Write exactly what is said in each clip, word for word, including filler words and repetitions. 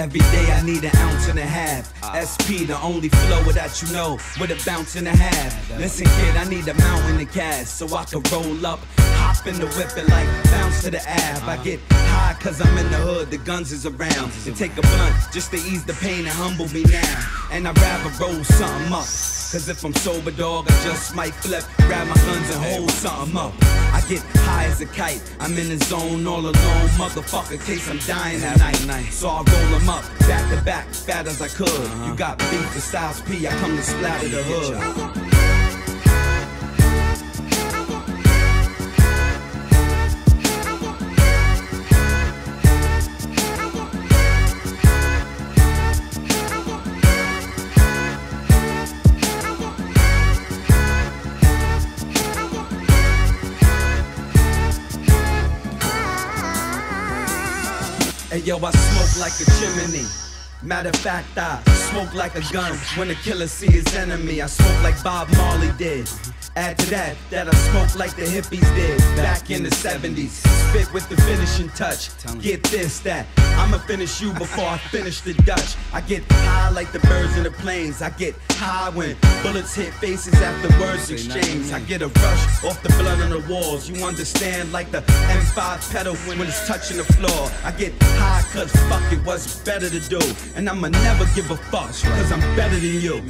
Every day I need an ounce and a half. S P, the only flow that you know, with a bounce and a half. Listen kid, I need a mountain of cash so I can roll up, hop in the whip and like bounce to the ab. I get high cause I'm in the hood, the guns is around. And take a blunt just to ease the pain and humble me now. And I'd rather roll something up, cause if I'm sober, dog, I just might flip, grab my guns and hold something up. I get high as a kite, I'm in the zone all alone, motherfucker, case I'm dying at night. So I roll them up, back to back, fat as I could. You got beef with Styles P, I come to splatter the hood. Hey yo, I smoke like a chimney. Matter of fact, I smoke like a gun. When a killer see his enemy, I smoke like Bob Marley did. Add to that, that I smoke like the hippies did back in the seventies. Spit with the finishing touch. Get this, that I'ma finish you before I finish the Dutch. I get high like the birds in the planes. I get high when bullets hit faces after words exchange. I get a rush off the blood on the walls. You understand, like the M five pedal when it's touching the floor. I get high cause fuck it, what's better to do. And I'ma never give a fuck cause I'm better than you.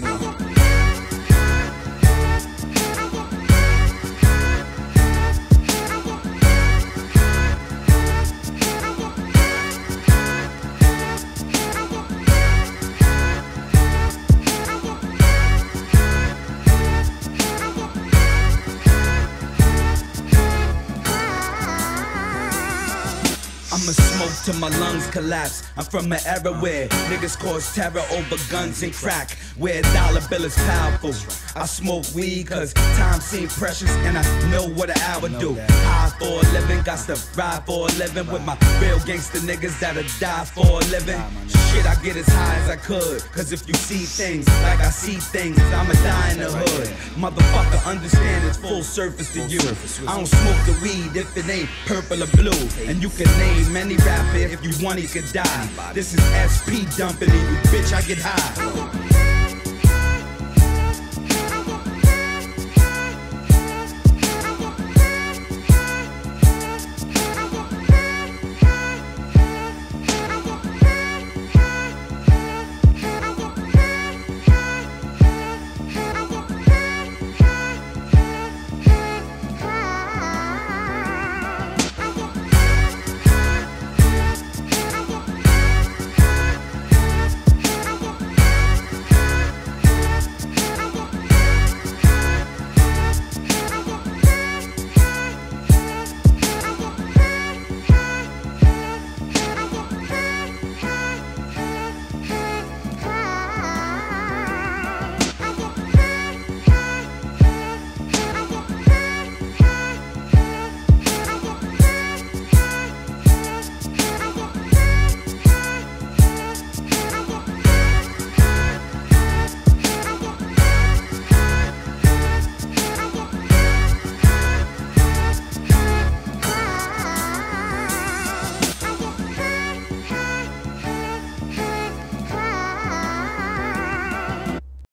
I'ma smoke till my lungs collapse. I'm from an era where niggas cause terror over guns and crack, where a dollar bill is powerful. I smoke weed cause time seems precious and I know what an hour do. High for a living, got to ride for a living with my real gangster niggas that'll die for a living. Shit, I get as high as I could, cause if you see things like I see things, I'ma die in the hood. Motherfucker, understand it's full surface to you. I don't smoke the weed if it ain't purple or blue. And you can name any rapper if you want, he could die. This is S P dumping in you, bitch, I get high.